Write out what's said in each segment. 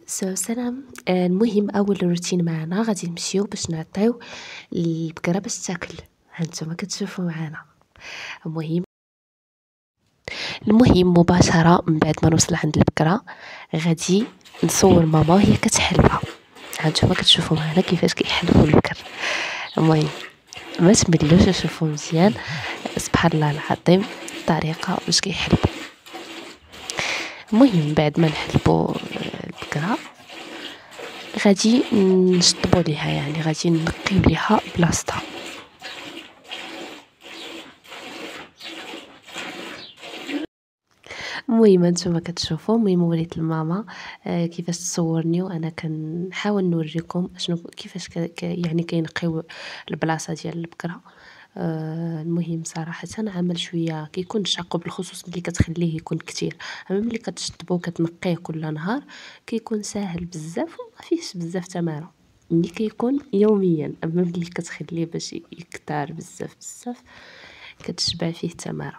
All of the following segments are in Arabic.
سلام. المهم اول روتين معنا غادي نمشيو باش نعطيو البقره باش تاكل. هانتوما كتشوفوا معنا. المهم مباشره من بعد ما نوصل عند البقره غادي نصور ماما وهي كتحلبها. هانتوما كتشوفوا معنا كيفاش كيحلبوا البقر. المهم ما تملوش وشوفوا مزيان. سبحان الله العظيم الطريقه باش كيحلبوا. المهم بعد ما نحلبوا البقره غادي نشطبوا ليها، يعني غادي نقيو ليها بلاصتها. المهم نتوما كتشوفوا. المهم وليت لماما كيفاش تصورني وانا كنحاول نوريكم شنو كيفاش يعني كينقيو البلاصه ديال البقره. المهم صراحه عمل شويه كيكون شاق، بالخصوص ملي كتخليه يكون كتير. اما ملي كتشطبو كتنقيه كل نهار كيكون ساهل بزاف وما فيهش بزاف تماره ملي كيكون يوميا. اما ملي كتخليه باش يكتر بزاف بزاف كتشبع فيه تماره.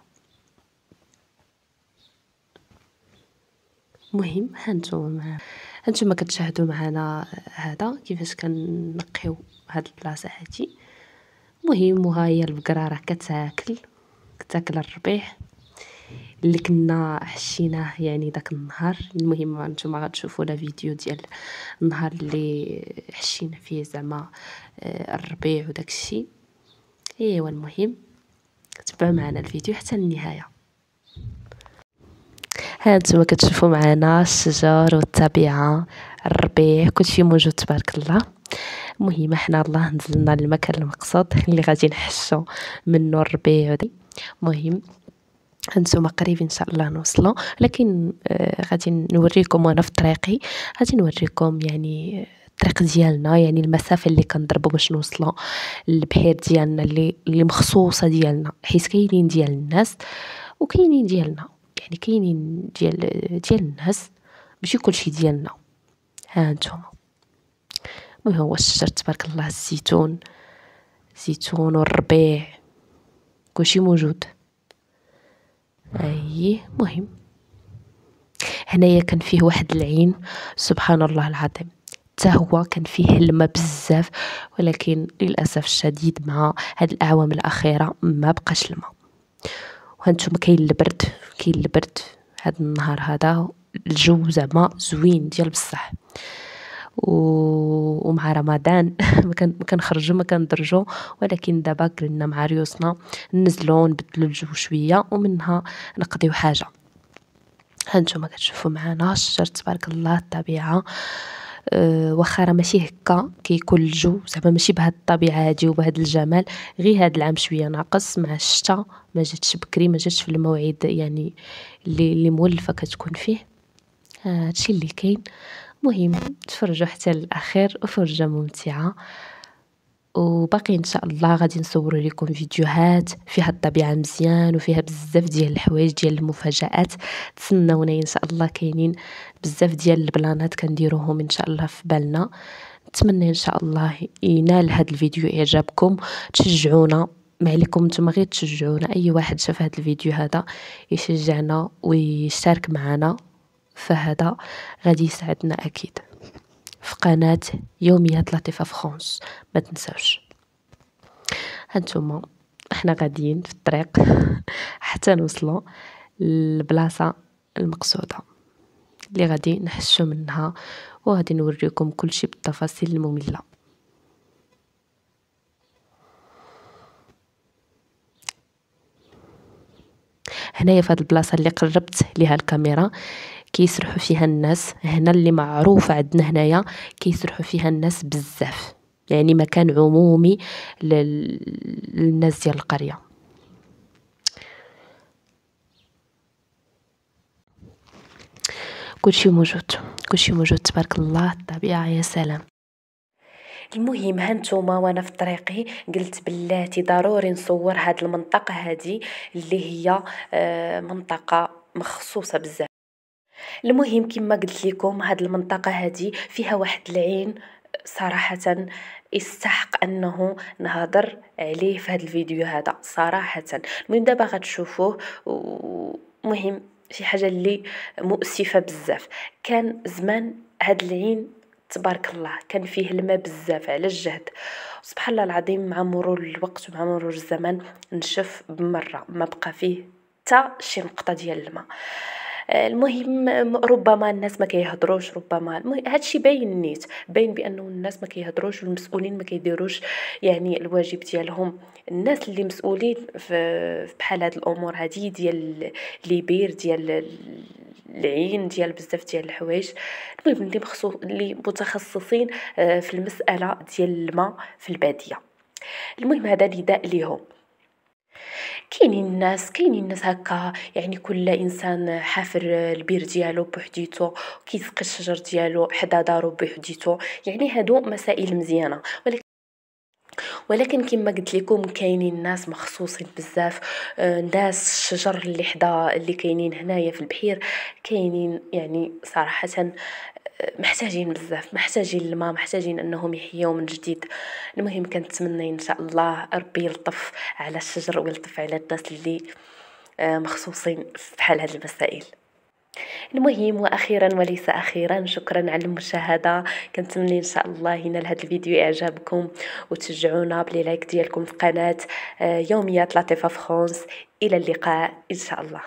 المهم هانتوما كتشاهدوا معنا هذا كيفاش كنقيو هاد البلاصه هادي. المهم وها هي البقره راه كتاكل الربيع اللي كنا حشيناه يعني داك النهار. المهم نتوما غتشوفوا لا فيديو ديال النهار اللي حشينا فيه زعما الربيع وداك الشيء. ايوا المهم تبعوا معنا الفيديو حتى النهايه. هانتوما كتشوفوا معنا الشجر والطبيعه، الربيع كلشي موجود تبارك الله. المهم احنا الله نزلنا للمكان المقصود اللي غادي نحشو منه الربيع ودي. المهم هانتوما قريب ان شاء الله نوصلوا، لكن غادي نوريكم وانا في طريقي. غادي نوريكم يعني الطريق ديالنا، يعني المسافه اللي كنضربوا باش نوصلوا للبحير ديالنا اللي مخصوصه ديالنا، حيت كاينين ديال الناس وكاينين ديالنا. يعني كاينين ديال الناس ماشي كلشي ديالنا. ها انتم. المهم هو الشجر تبارك الله، الزيتون والربيع كلشي موجود. اي مهم هنايا كان فيه واحد العين سبحان الله العظيم، حتى هو كان فيه الماء بزاف، ولكن للاسف الشديد مع هاد الاعوام الاخيره ما بقاش الماء. وهانتوما كاين البرد هاد النهار هذا، الجو زعما زوين ديال بصح. ومع رمضان ما كنخرجوا ما كندرجوا، ولكن دابا قلنا مع ريوسنا ننزلوا نبدلوا الجو شويه ومنها نقضيو حاجه. هانتوما كتشوفوا معنا الشجر تبارك الله، الطبيعه. واخا راه ماشي هكا كيكون الجو زعما ماشي بهاد الطبيعه هادي وبهاد الجمال، غير هاد العام شويه ناقص مع الشتاء، ما جاتش بكري، ما جاتش في الموعد يعني اللي مولفه كتكون فيه. هادشي اللي كاين. مهم تفرجوا حتى الاخير وفرجه ممتعه. وباقي ان شاء الله غادي نصور لكم فيديوهات فيها الطبيعه مزيان وفيها بزاف ديال الحوايج ديال المفاجآت. تسناونا ان شاء الله، كاينين بزاف ديال البلانات كنديروهم ان شاء الله في بالنا. نتمنى ان شاء الله ينال هذا الفيديو اعجابكم، تشجعونا. ما عليكم نتوما غير تشجعونا. اي واحد شاف هذا الفيديو هذا يشجعنا ويشترك معنا، فهذا غادي يساعدنا اكيد. في قناة يوميات لطيفة فرانس ما تنسوش. هانتوما احنا غاديين في الطريق حتى نوصلوا للبلاصة المقصودة اللي غادي نحشو منها، وغادي نوريكم كل شيء بالتفاصيل المملة. هنايا في هذه البلاصة اللي قربت ليها الكاميرا كيسرحوا فيها الناس. هنا اللي معروف عندنا هنايا كيسرحوا فيها الناس بزاف، يعني مكان عمومي للناس ديال القرية. كلشي موجود تبارك الله، الطبيعة يا سلام. المهم هانتوما وانا في طريقي قلت بلاتي ضروري نصور هاد المنطقة هادي اللي هي منطقة مخصوصة بزاف. المهم كما قلت لكم هاد المنطقة هادي فيها واحد العين صراحة يستحق انه نهضر عليه في هذا الفيديو هذا صراحة. المهم دابا غتشوفوه. مهم شي حاجه اللي مؤسفه بزاف. كان زمان هاد العين تبارك الله كان فيه الماء بزاف على الجهد، سبحان الله العظيم مع مرور الوقت ومع مرور الزمن نشف بمره ما بقى فيه حتى شي نقطه ديال الماء. المهم ربما الناس ما كيهضروش، ربما هادشي باين نيت، باين بانه الناس ما كيهضروش والمسؤولين ما كيديروش يعني الواجب ديالهم. الناس اللي مسؤولين في بحال هاد الامور هادي ديال لي بير ديال العين ديال بزاف ديال الحوايج، المهم اللي متخصصين في المساله ديال الماء في الباديه. المهم هذا نداء ليهم. كاينين الناس هكا يعني كل انسان حافر البير ديالو بوحديتو، كيسقي الشجر ديالو حدا دارو بوحديتو، يعني هادو مسائل مزيانه. ولكن كما قلت لكم كاينين ناس مخصوصين بزاف، ناس الشجر اللي حدا اللي كاينين هنايا في البحير كاينين يعني صراحه محتاجين بزاف، محتاجين الماء، محتاجين انهم يحيوا من جديد. المهم كنتمنى ان شاء الله ربي يلطف على الشجر ويلطف على الناس اللي مخصوصين في بحال هذه المسائل. المهم واخيرا وليس اخيرا، شكرا على المشاهده. كنتمنى ان شاء الله ينال هذا الفيديو اعجابكم وتشجعونا بلي لايك ديالكم في قناه يوميات لطيفه في فرنسا. الى اللقاء ان شاء الله.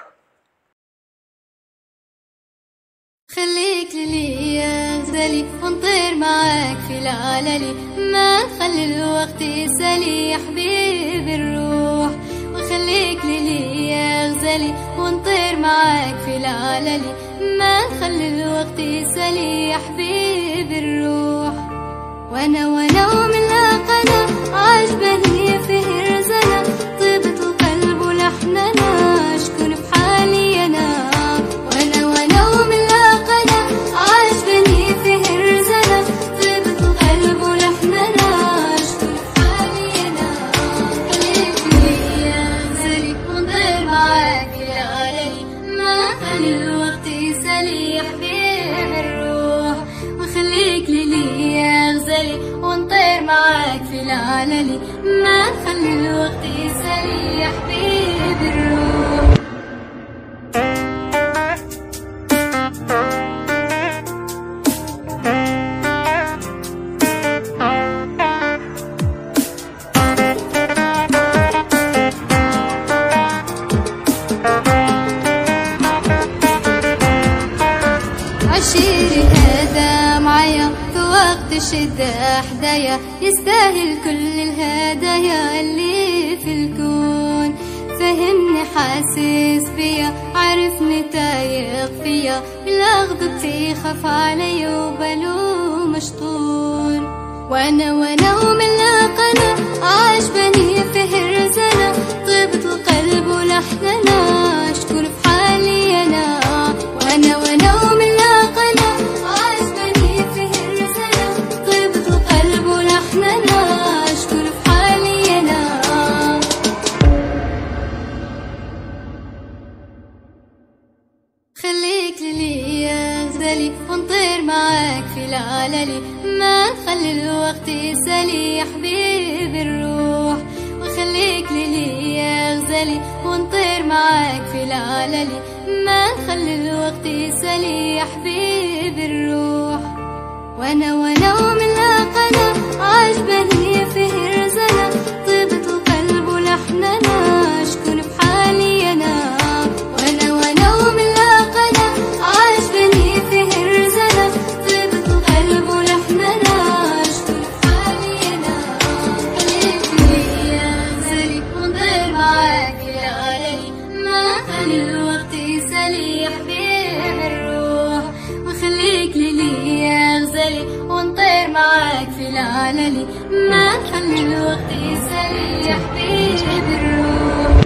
خليك ليا غزالي ونطير معاك في العلالي، ما نخلي الوقت يسالي يا حبيبي الروح. وخليك ليا غزالي ونطير معاك في العلالي، ما نخلي الوقت يسالي يا حبيبي الروح. وانا ومن لاقنا عجبني فيه رزنا، طيبة القلب ولحننا شكون في حالي انا. وانا ومن لاقنا عجبني فيه رزنا، طيبة القلب ولحننا شكون في حالي انا. خليك ليا غزالي ونطير معاك يا علالي، ما خلي الوقت يسالي يا حبيبي الروح. وخليك ليا غزالي ونطير معاك في العلالي، ما نخلي الوقت يسالي يا حبيبي الروح. عشيري هذا معايا في وقت الشدة حدايا، يستاهل كل الهدايا اللي في الكون. فهمني حاسس بيا، عارفني تايق فيا، بلا غضبتي خاف عليا وبالو مشطور. وانا ومن لاقنا عجبني فيه رزنا، طيبة القلب ولحننا شكون في حالي انا. وانا ومن لاقنا عجبني فيه رزنا، طيبة القلب ولحننا شكون في حالي انا. خليك ليا غزالي ونطير معاك في العلالي، ما نخلي الوقت يسالي يا حبيبي الروح. وخليك ليا غزالي ونطير معاك في العلالي، ما نخلي الوقت يسالي يا حبيبي الروح. وانا ومن لاقنا عجبني فيه رزنا، طيبة القلب ولحننا شكون في حالي انا. وانا ومن لاقنا عجبني فيه رزنا، طيبة القلب ولحننا شكون في حالي انا. خليك ليا غزالي ونطير معاك يا علالي، ما خلي الوقت يسالي يا حبيبي الروح. وخليك ليا غزالي ونطير معاك في العلالي، ما نخلي الوقت يسالي يا حبيبي الروح.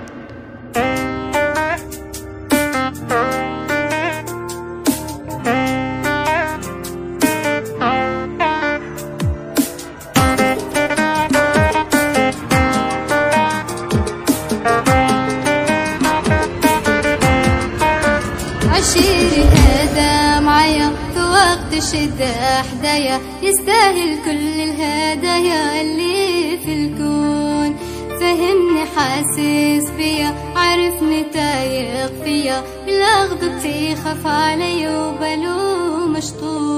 عشيري هذا معايا في وقت الشدة حدايا، يستاهل كل الهدايا اللي في الكون. فهمني حاسس بيا، عرفني تايق فيا، بلا غضبتي خاف علي وبالو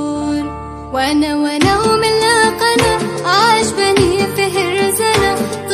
مشطور. وانا ومن لاقنا عجبني في هرزنا